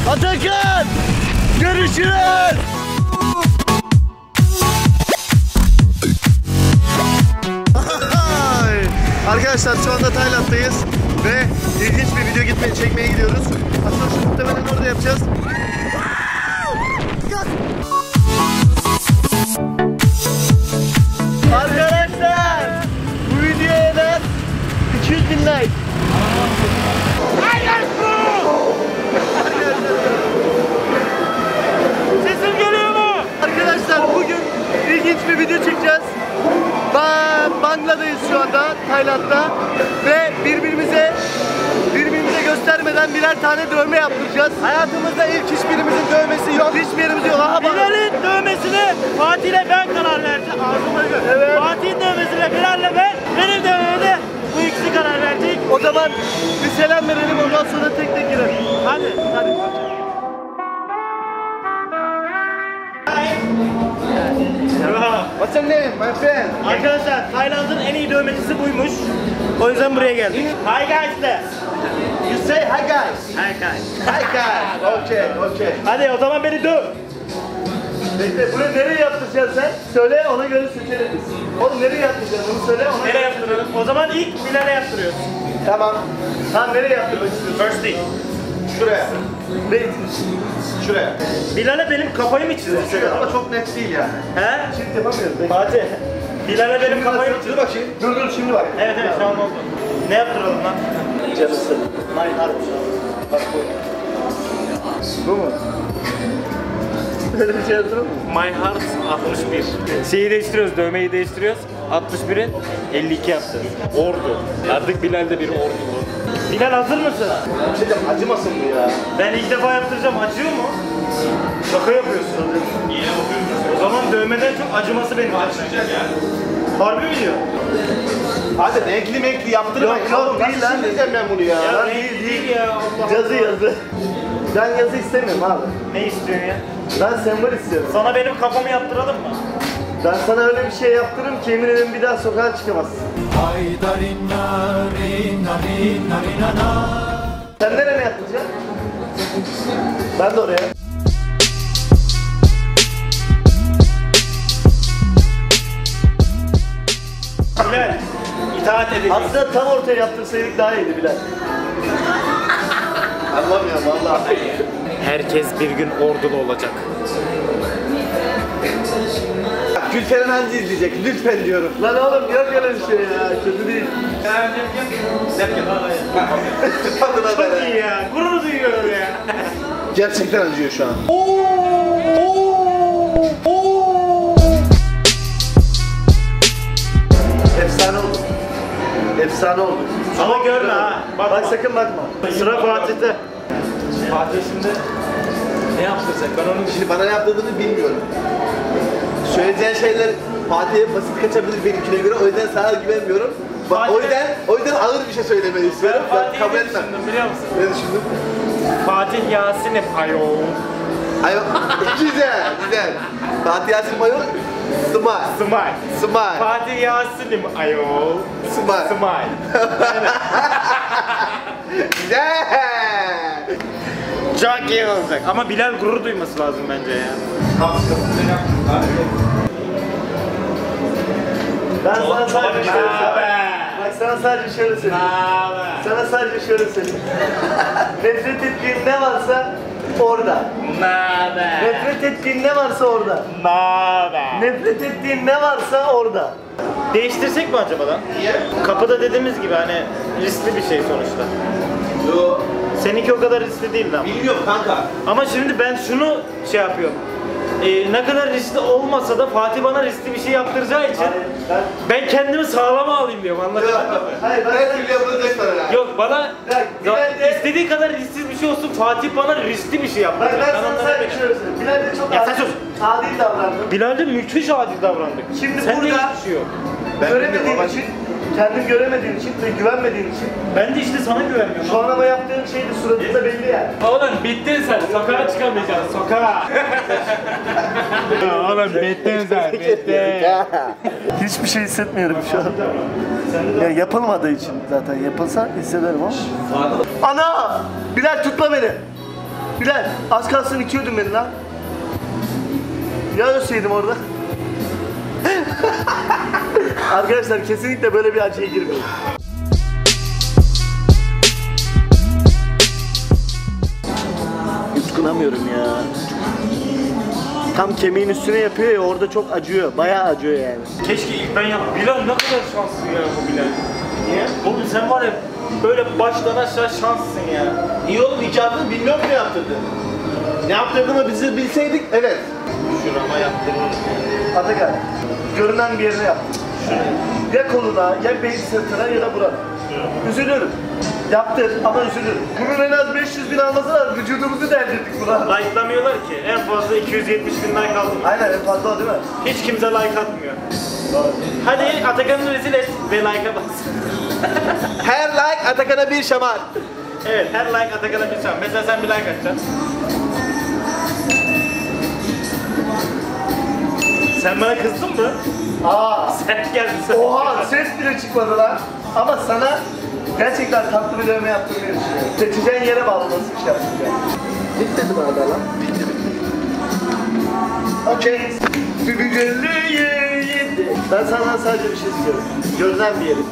Atakan! Görüşürüz! Arkadaşlar şu anda Tayland'dayız ve ilginç bir video çekmeye gidiyoruz. Aslında şu muhtemelen orada yapacağız. Arkadaşlar bu videoya en az 200.000 like. Sesim geliyor mu? Arkadaşlar bugün ilginç bir video çekeceğiz. Bangladayız şu anda, Tayland'da ve birbirimize göstermeden birer tane dövme yaptıracağız. Hayatımızda ilk hiçbirimizin dövmesi yok. Hiçbir yerimiz yok. Aha Bilal'in dövmesine Fatih'le ben karar verdim. Evet. Fatih'in dövmesine Bilal'le ben, benim dövmeme de bu ikisi karar verecek. O zaman bir selam verelim, ondan sonra tek tek girelim. Hadi. What's your name, my friend? Arkadaşlar Tayland'ın en iyi dövmecisi buymuş. O yüzden buraya geldik. Hi guys de. You say hi guys. Hi guys. Hi guys. Okay. Hadi o zaman beni döv. Bekle, bunu nereye yaptıracaksın sen? Söyle, ona göre seçelim biz. Oğlum nereye yaptıracaksın? Onu söyle, ona Nereye yaptıralım? O zaman ilk Bilal'e yaptırıyoruz. Tamam. Tamam, nereye yaptırmak istiyorsun? First thing. Şuraya. Değil. Şuraya. Bilal'e benim kafayı mı çizdin? Şuraya ama çok net değil yani. He? Çift yapamıyoruz. Bekle. Fatih. Bilal'e benim kafayı mı Dur çizdin? bakayım. Dur şimdi bak. Evet şu an oldu. Ne yaptıralım lan? Canısı. My heart. Bak bu. Bu mu? Öyle bir şey yaptıralım mı? My Heart 61. Şeyi değiştiriyoruz, dövmeyi değiştiriyoruz. 61'i 52 yaptı. Ordu. Artık Bilal de bir ordu bu. Bilal hazır mısın? Bir şey diyeceğim, acımasın bu ya. Ben ilk defa yaptıracağım. Acıyor mu? Şaka yapıyorsun. O zaman dövmeden çok acıması benim. Harbi mi diyor? Hadi renkli yaptırmayın. Yok değil lan. Diyeceğim ben bunu ya. Ya değil ya. Allah Yazı. Ben yazı istemiyorum abi. Ne istiyorsun ya? Ben sembol istiyorum. Sana benim kafamı yaptıralım mı? Ben sana öyle bir şey yaptırırım ki emin ederim bir daha sokağa çıkamazsın. Sen nereye yaptıracaksın? Ben de oraya. Bilal, itaat edeceğiz. Aslında tam ortaya yaptırsaydık daha iyiydi Bilal. Anlamıyorum vallahi. Herkes bir gün ordulu olacak. Gülferen Hancı izleyecek lütfen diyorum. Lan oğlum yok öyle bir şey ya, kötü değil. Çok iyi ya, gurur duyuyorum ya. Gerçekten acıyor şu an. Efsane oldu. Efsane oldu. Ama görme ha. Bak sakın bakma. Sıra Fatih'te. Fatih şimdi ne yaptıracak? Ben onun Şimdi bana ne yaptığını bilmiyorum. Söyleyeceğin şeyler Fatih'e basit kaçabilir benimkine göre. O yüzden sana güvenmiyorum. O yüzden ağır bir şey söylemeni istiyorum. Ben kabul etmem. Biliyor musun? Ne düşündün? Fatih Yasin'im ayol. Ayo, güzel. Fatih Yasin Mayo, Smile. Smile. Fatih Yasin'im ayol. Smile. Smile. Güzel. Çok iyi olacak. Ama Bilal gurur duyması lazım bence ya. Ben sana sadece şöyle söyleyeyim. Bak sana sadece şöyle söyleyeyim. Sana sadece şöyle söyleyeyim. Nefret ettiğin ne varsa orada. Nefret ettiğin ne varsa orada. Nefret ettiğin ne varsa orada. Değiştirsek mi acaba lan? Niye? Kapıda dediğimiz gibi hani riskli bir şey sonuçta. Yo. Seninki o kadar riskli değildi ama. Bilmiyorum kanka. Ama şimdi ben şunu şey yapıyorum. Ne kadar riskli olmasa da Fatih bana riskli bir şey yaptıracağı için ben kendimi sağlama alayım diyorum, anladın mı? Hayır, Ben bile yapacaklar herhalde. Yok bana Bilal de- istediği kadar risksiz bir şey olsun, Fatih bana riskli bir şey Bak yaptıracak. ben sana sadece şöyle söyleyeyim. Bilal de çok Ya sen sus. adil davrandı. Bilal'de müthiş adil davrandık. Şimdi Sen burada- hiçbir şey yok. Göremediğin için, kendin göremediğin için ve güvenmediğin için Ben de işte sana güvenmiyorum. şu an ama yaptığın şey de suratında belli yani. Oğlum bittin sen, sokağa çıkamayacaksın, sokağa. Oğlum bittin sen, bittin. Hiçbir şey hissetmiyorum şu an. Ya yapılmadığı için zaten yapılsa hissederim ama. Ana! Bilal tutma beni. Bilal az kalsın itiyordun beni lan. Ya ölseydim orada. Arkadaşlar kesinlikle böyle bir acıya girmeyin. Yutkunamıyorum ya. Tam kemiğin üstüne yapıyor ya, orada çok acıyor. Bayağı acıyor yani. Keşke ilk ben yaptım. Bilal ne kadar şanslı ya bu Bilal. Niye? Oğlum sen var ya böyle baştan aşağı şanslısın ya. İyi oğlum icadını bilmiyorum ne yaptırdın. Ne yaptırdığımı bizi bilseydik evet. Şurama yaptırırım. Atakan, görünen bir yerine yap. Ya koluna, ya beyin sırtına ya da buraya. Üzülürüm. Yaptır ama üzülürüm. Bunun en az 500.000 alması lazım. Vücudumuzu deldirdik buna. Like'lamıyorlar ki. En fazla 270.000 like aldım. Aynen en fazla o değil mi? Hiç kimse like atmıyor. Hadi Atakan'ı rezil et ve like'a bas. Her like Atakan'a bir şamar. Evet, her like Atakan'a bir şamar. Mesela sen bir like atacaksın. Sen bana kızdın mı? Aa! Sen geldin sen. Oha! Ses bile çıkmadı lan. Ama sana gerçekten tatlı bir dövme yaptırmayı düşünüyorum. Seçeceğin yere bağlı nasıl bir şey yapacağım. Bitti mi bana lan? Okey. Bir güzelliği yedi. Ben senden sadece bir şey istiyorum. Görünen bir yeri.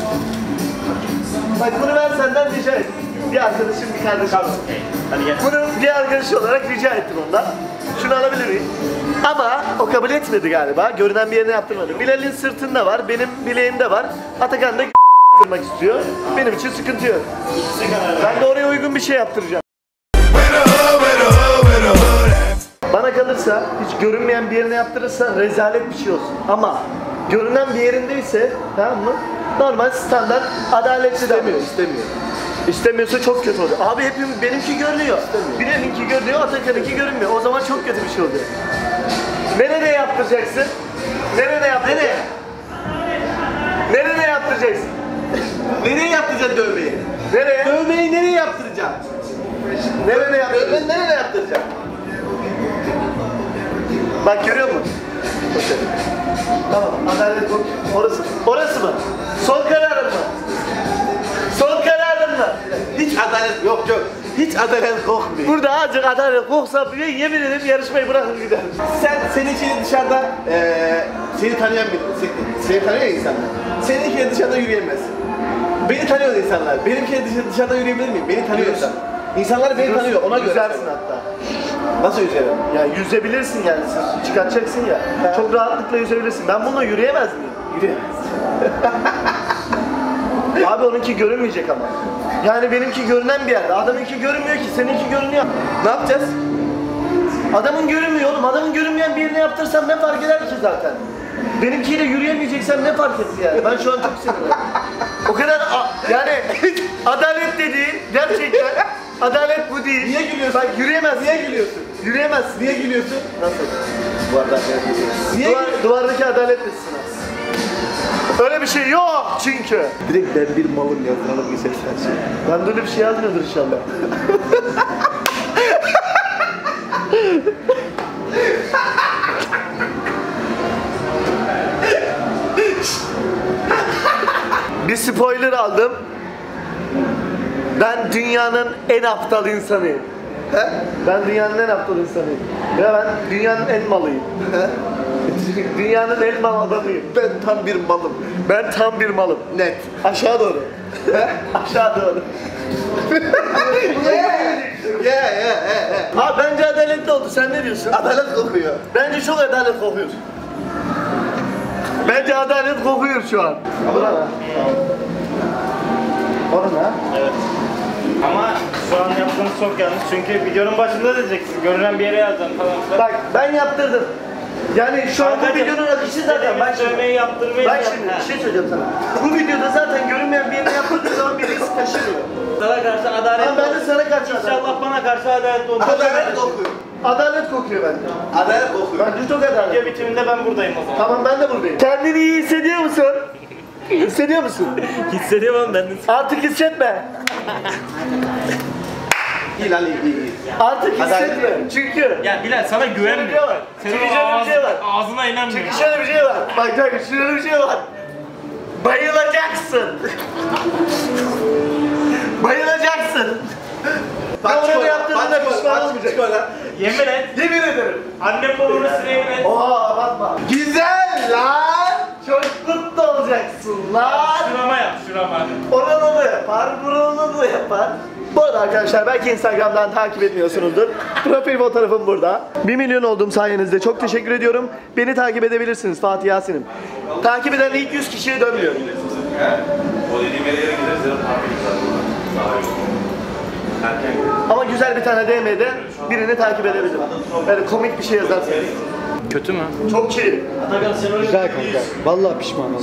Bak bunu ben senden rica ettim. Bir arkadaşım, bir kardeşim. Hadi gel. Bunu bir arkadaşı olarak rica ettim ondan. Şunu alabilir miyim? Ama o kabul etmedi galiba. Görünen bir yerine yaptırmadı. Bilal'in sırtında var, benim bileğimde var. Atakan da yaptırmak istiyor. Benim için sıkıntı yok. Ben de oraya uygun bir şey yaptıracağım. Bana kalırsa hiç görünmeyen bir yerine yaptırırsa rezalet bir şey olsun. Ama görünen bir yerindeyse, tamam mı? Normal standart adaletli İstemiyor, istemiyor. İstemiyorsa çok kötü oluyor. Abi hepimiz, benimki görünüyor. Bilal'inki görünüyor, Atakan'ınki görünmüyor. O zaman çok kötü bir şey oluyor. Nereye yaptıracaksın? Nereye yaptıracaksın? Nereye yaptıracaksın? Nereye yaptıracaksın dövmeyi? Nereye? Dövmeyi nereye yaptıracaksın? Nereye yaptıracaksın? Dövmeyi nereye yaptıracaksın? Bak görüyor musun? Tamam, adalet bu. Orası. Orası mı? Son kararın mı? Son kararın mı? Hiç adalet yok. Hiç adalet kokmuyor. Burada azıcık adalet koksa yemin ederim yarışmayı bırakır giderim. Senin için dışarıda seni tanıyan seni tanıyor insanlar. Seninkiyle dışarıda yürüyemezsin. Beni tanıyor insanlar. Benimkiyle dışarıda yürüyebilir miyim? Beni tanıyor insan. İnsanlar beni tanıyor. Ona göre. Yüzersin hatta. Nasıl yüzerim? Yani yüzebilirsin yani, sen çıkartacaksın ya. Çok rahatlıkla yüzebilirsin. Ben bununla yürüyemez miyim? Yürüyemezsin. Abi onunki görünmeyecek ama. Yani benimki görünen bir yerde. Adamınki görünmüyor ki, seninki görünüyor. Ne yapacağız? Adamın görünmüyor oğlum. Adamın görünmeyen bir yerine yaptırsam ne fark eder ki zaten? Benimkiyle yürüyemeyeceksem ne fark etti yani? Ben şu an çok sinirliyim. O kadar yani adalet dediğin gerçekten adalet bu değil. Niye gülüyorsun? Bak yürüyemez. Niye gülüyorsun? Yürüyemezsin. Niye gülüyorsun? Nasıl? Bu arada niye Duvardaki adalet misin? Öyle bir şey yok çünkü. Direkt ben bir malım yazılanıp geçersen şey. Ben de öyle bir şey yazmıyordur inşallah. Bir spoiler aldım. Ben dünyanın en aptal insanıyım. He? Ben dünyanın en aptal insanıyım. Ya ben dünyanın en malıyım. He? Dünyanın en mal adamıyım. Ben tam bir malım. Ben tam bir malım. Net. Aşağı doğru. Aşağı doğru. Yeah. Abi bence adaletli oldu. Sen ne diyorsun? Adalet kokuyor. Bence çok adalet kokuyor. Bence adalet kokuyor şu an. Buna ne? Bana ne? Evet. Ama şu an yaptığınız çok yanlış çünkü videonun başında diyeceksin. Görünen bir yere yazacaksın falan filan. Bak ben yaptırdım. Yani şu an bu videonun akışı zaten. Bak şimdi. Dövmeyi yaptırmayı Bak şimdi bir şey söyleyeceğim sana. Bu videoda zaten görünmeyen bir yerine yaptırdığın zaman bir risk taşımıyor. Sana karşı adalet. Ama ben de sana karşı İnşallah bana karşı adaletli olur. Adalet kokuyor. Adalet kokuyor bende. Adalet kokuyor. Bence çok adalet. Video bitiminde ben buradayım o zaman. Tamam ben de buradayım. Kendini iyi hissediyor musun? Hissediyor musun? Hissediyorum ben de. Artık hissetme. İyi lan iyi. Artık Adalet. hissetme. Çünkü Ya Bilal sana şöyle bir şey güvenmiyorum. var. Senin Çünkü şöyle bir şey var. ağzına inanmıyorum. Çünkü şöyle bir şey var. Bak şöyle bir şey var. Bayılacaksın. Bayılacaksın. Ben orada yaptığımda pişman basmayacak. Yemin et. Yemin ederim. Annem babamın üstüne yemin et. Oha bakma. Güzel lan. Çok mutlu olacaksın lan. Şurama yap, şurama. Oranı da yapar, buranı da yapar. Bu arada arkadaşlar belki Instagram'dan takip etmiyorsunuzdur. Profil fotoğrafım burada. 1 milyon olduğum sayenizde çok teşekkür ediyorum. Beni takip edebilirsiniz Fatih Yasin'im. Takip eden ilk 100 kişiye dönmüyor. O dediğim yere gideriz ya. Daha iyi. Erken gideriz. Ama güzel bir tane DM'de birini takip edebilirim. Böyle komik bir şey yazarsanız. Kötü mü? Çok iyi. Güzel kanka. Vallahi pişman oldum.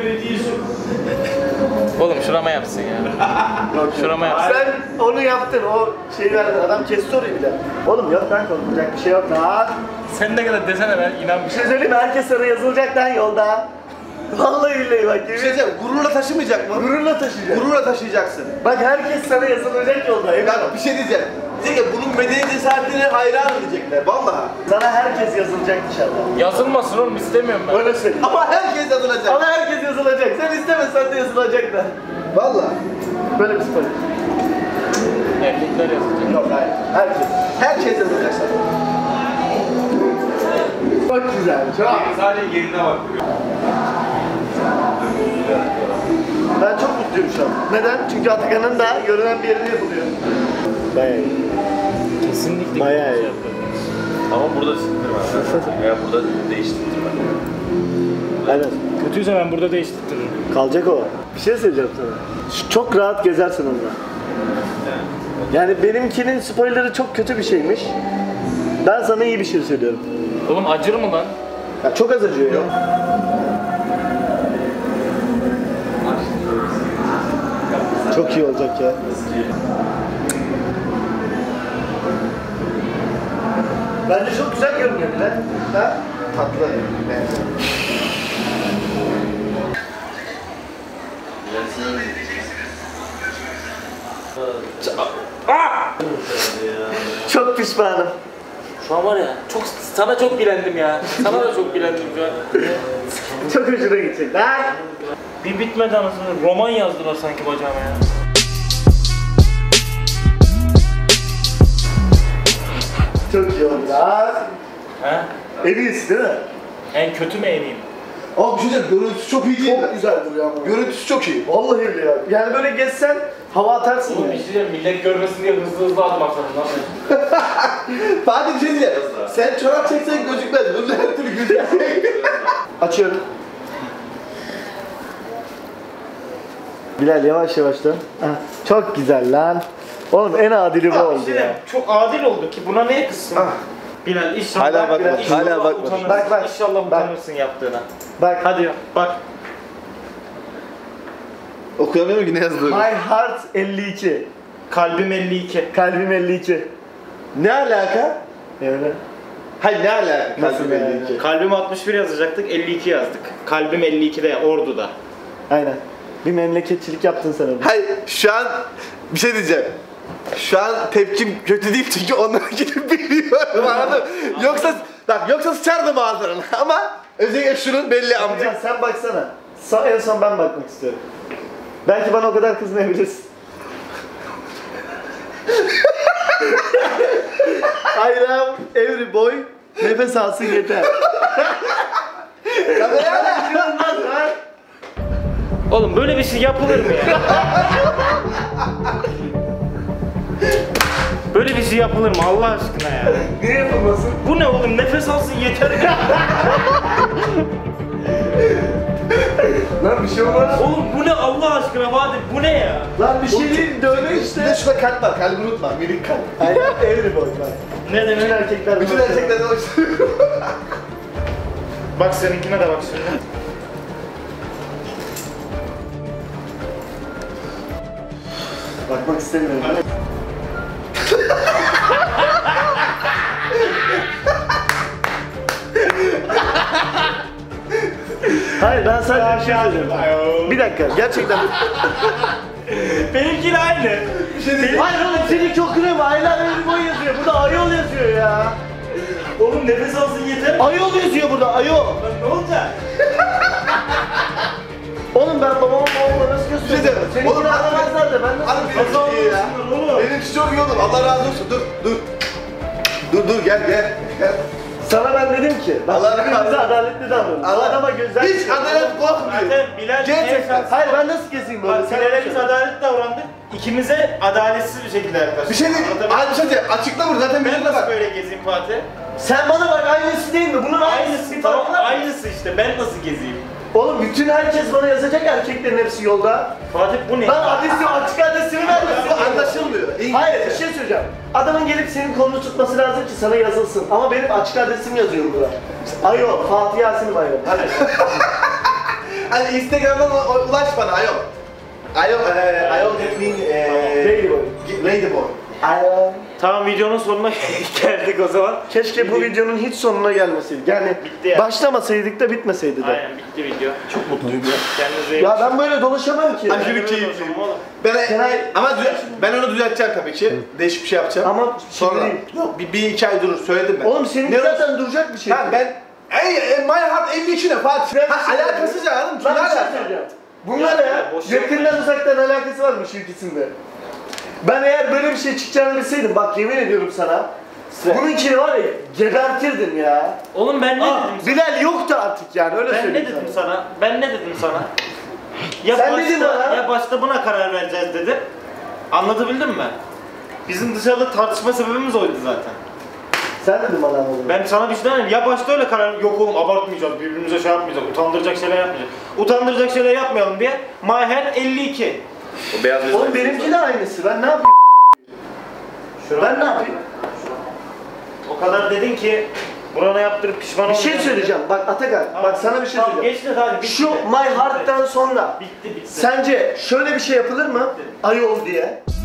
Oğlum şurama yapsın ya. Şurama yapsın. Sen onu yaptın, o şeyi verdin, adam kesti orayı bile. Oğlum yok lan, konuşacak bir şey yok lan. Sen ne kadar desene ben inan Bir şey söyleyeyim mi? Herkes sana yazılacak lan yolda. Vallahi billahi bak Bir yemin şey diyeceğim, gururla taşımayacak mı? gururla taşıyacak. Gururla taşıyacaksın. Bak herkes sana yazılacak yolda. Emin ol. Bak bir şey diyeceğim. Diyecek ki bunun medeni cesaretine hayran diyecekler. Vallahi. Sana herkes yazılacak dışarıda. yazılmasın oğlum istemiyorum ben. Öyle söyleyeyim. Ama herkes yazılacak. Ama herkes yazılacak. Sen istemesen de yazılacaklar. Vallahi. Böyle bir spor. Erkekler yazacak. Yok hayır. Herkes. Herkes yazılacak sana. Çok güzel. Çok. Sadece yerine bak. Ben çok mutluyum şu an. Neden? Çünkü Atakan'ın da görünen bir yerinde yapılıyor. Bayağı iyi. Kesinlikle. Bayağı iyi. Ama burada siktirme. Ya burada değiştirme. Aynen. Kötüyse ben burada değiştiririm. Kalacak o. Bir şey söyleyeceğim sana. Çok rahat gezersin onunla. Yani benimkinin spoilerı çok kötü bir şeymiş. Ben sana iyi bir şey söylüyorum. Oğlum acır mı lan? Ya çok az acıyor ya. Çok iyi olacak ya. Bence çok güzel görünüyor bile. Ha? Tatlı. Çok pişmanım. Şu an var ya sana çok bilendim ya. Sana da çok bilendim şu an. Çok hoşuna gidecek. Lan! Bir bitmedi anasını. Roman yazdılar sanki bacağıma ya. Çok iyi oldu lan. He? En iyisi değil mi? En kötü mü en iyi mi? Ama bir şey diyeceğim, görüntüsü çok iyi değil mi? Çok güzel duruyor ama. Görüntüsü çok iyi. Vallahi bile ya. Yani böyle gezsen hava atarsın Oğlum bir yani. şey diyeyim, millet görmesin diye hızlı hızlı adım atladın lan. Fatih bir şey diyeceğim. Sen çorap çeksen gözükmez. Bunun her türlü gözükecek. Açıyorum. Bilal yavaş yavaş dön. Heh, çok güzel lan. Oğlum en adili bu Bir oldu şey diyeyim, ya. çok adil oldu ki buna neye kızsın? Ah. Bilal inşallah, Hala bakma, inşallah hala bakma. utanırsın. Bak. İnşallah Bak. utanırsın yaptığına. Bak. Hadi ya, bak. Okuyamıyorum ki ne yazdığını. My heart 52. Kalbim 52. Kalbim 52. Ne alaka? Öyle. Hayır ne alaka? Nasıl Kalbim yani? 52. Kalbim 61 yazacaktık, 52 yazdık. Kalbim 52'de, Ordu'da. Aynen. Bir memleketçilik yaptın sen orada. Hayır şu an bir şey diyeceğim. Şu an tepkim kötü değil çünkü onlarınkini biliyorum anladın? Yoksa sıçardım ağzına ama özellikle şunun belli amcık. Ya sen baksana. En son ben bakmak istiyorum. Belki bana o kadar kızmayabilirsin. I love every boy. Nefes alsın yeter. İnanılmaz lan. Oğlum böyle bir şey yapılır mı ya? Böyle bir şey yapılır mı Allah aşkına ya? Niye yapılmasın? Bu ne oğlum, nefes alsın yeter ya. Lan bir şey olmaz. Oğlum bu ne Allah aşkına Vadi, bu ne ya? Lan bir şey değil, dövme Bir de işte. şurada kalp var, kalbi unutma, minik kalp. I love every boy bak. Ne Bütün demek? erkekler Bütün bunu erkeklerden hoşlanıyorum. Bak seninkine de bak şimdi. bakmak istemiyorum. Hayır ben sadece bir şey söylüyorum. Bir dakika gerçekten. Benimki de aynı. Hayır oğlum senin çok krema. Aylar every boy yazıyor. Burada ayol yazıyor ya. Oğlum nefes alsın yeter. Ayol yazıyor burada ayol. Lan ne olacak? Oğlum ben babama nasıl göstereceğim? Oğlum, Seninkini anlamazlar da ben Harbi nasıl çok iyi ya. Oğlum. Benimki çok iyi oğlum, Allah razı olsun. Dur. Dur gel. Sana ben dedim ki, bak Allah birbirimize razı olsun. adaletli davranın. Allah- Adama gözler... Hiç adalet korkmuyor. Zaten Bilal Gerçekten. Hayır ben nasıl gezeyim böyle? Bak Bilal'e biz adaletli davrandık. İkimize adaletsiz bir şekilde yaklaştık. Bir şey değil. Abi bir şey değil. Açıkla burada zaten Ben videoda nasıl bak. böyle gezeyim Fatih? Sen bana bak aynısı değil mi? Bunun aynısı Aynısı bir tamam, farkı var mı? aynısı işte. Ben nasıl gezeyim? Oğlum bütün herkes bana yazacak, erkeklerin hepsi yolda. Fatih bu ne? Lan adresi, açık adresimi vermesin. Bu anlaşılmıyor. Hayır bir şey söyleyeceğim. Adamın gelip senin kolunu tutması lazım ki sana yazılsın. Ama benim açık adresim yazıyor burada. Ayo, Fatih Yasin'im Ayo. Hadi. Hani Instagram'dan ulaş bana ayol. Ayol that mean Ladyboy. Ladyboy. Ayo. Tamam videonun sonuna geldik o zaman. Keşke bu videonun hiç sonuna gelmeseydik. Yani Bitti ya. başlamasaydık da bitmeseydi de. Aynen bitti video. Çok mutluyum ya. Kendinize iyi Ya bakın. ben böyle dolaşamam ki. Aşırı Böyle keyifli. konuşalım oğlum. Ama ben onu düzelteceğim tabii ki. Değişik bir şey yapacağım. Ama sonra şimdi değil. yok bir iki ay durur söyledim ben. Oğlum senin Ne zaten duracak bir şey. Ha ben My Heart 52 ne Fatih? Ben Ha, bir şey alakasız ya hanım. Ben bir şey söyleyeceğim. Bunlar ya, boş yakından uzaktan alakası varmış ikisinde. Ben eğer böyle bir şey çıkacağını bilseydim, bak yemin ediyorum sana, bununkini var ya, gebertirdim ya. Oğlum ben ne dedim? Bilal yoktu artık yani, öyle Ben ne söyleyeyim dedim sana. sana? Ben ne dedim sana? Ya Sen başta, dedin bana. ya başta buna karar vereceğiz dedim. Anlatabildim mi? Bizim dışarıda tartışma sebebimiz oydu zaten. Sen dedin bana anladın. Ben sana bir şey demedim. Ya başta öyle karar yok oğlum abartmayacağız, birbirimize şey yapmayacağız, utandıracak şeyler yapmayacağız. Utandıracak şeyler yapmayalım diye Maher 52. O beyaz bezler. Oğlum benimki de aynısı, ben ne yapayım? Ben ne yapayım? O kadar dedin ki burana yaptırıp pişman Bir olmayacağım. şey söyleyeceğim, bak Atakan, bak sana bir şey Tamam, söyleyeceğim. geçti hadi bitti. Şu My Heart'tan sonra Bitti. sence şöyle bir şey yapılır mı? Ayol diye.